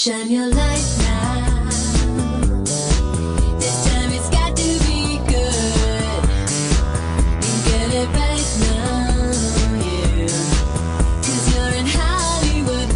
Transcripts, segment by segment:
Shine your light now. This time it's got to be good. You get it right now, yeah. 'Cause you're in Hollywood.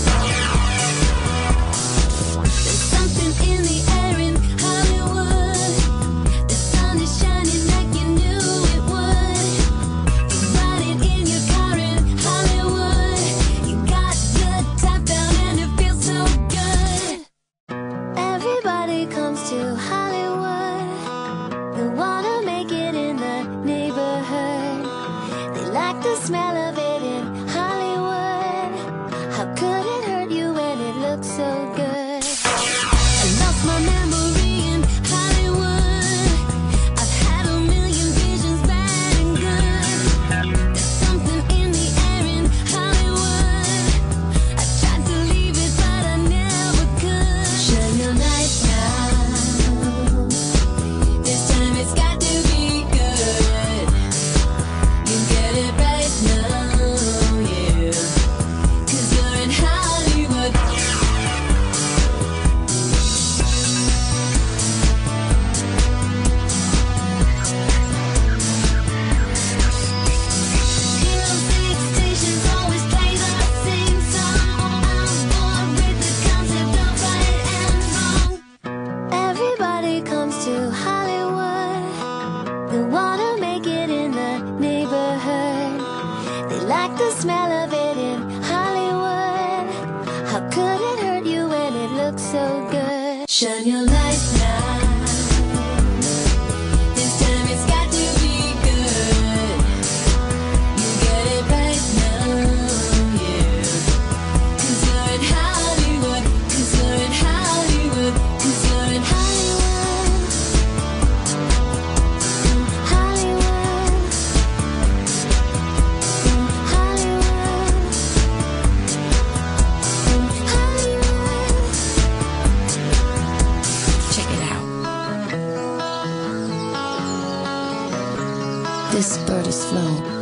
There's something in the air in Hollywood. The sun is shining like you knew it would. You're riding in your car in Hollywood. You got good top down and it feels so good. Everybody comes to Hollywood. They wanna make it in the neighborhood. They like the smell of it in Hollywood. How could it hurt you when it looks so good? I lost my memory in Hollywood. I've had a million visions, bad and good. There's something in the air in Hollywood. I tried to leave it, but I never could. Shine your light now. This time it's got to be good. You get it right now, yeah. 'Cause you're in Hollywood. Music stations always play the same song. I'm bored with the concept of right and wrong. Everybody comes to Hollywood. They wanna make it in the neighborhood. They like the smell of it in Hollywood. How could it hurt you when it looks so good? Shine your light now. This time it's got to be good. You get it right now, yeah. 'Cause you're in Hollywood. 'Cause you're in Hollywood. 'Cause you're in Hollywood. Hollywood. Hollywood. Hollywood. Check it out. This bird is flown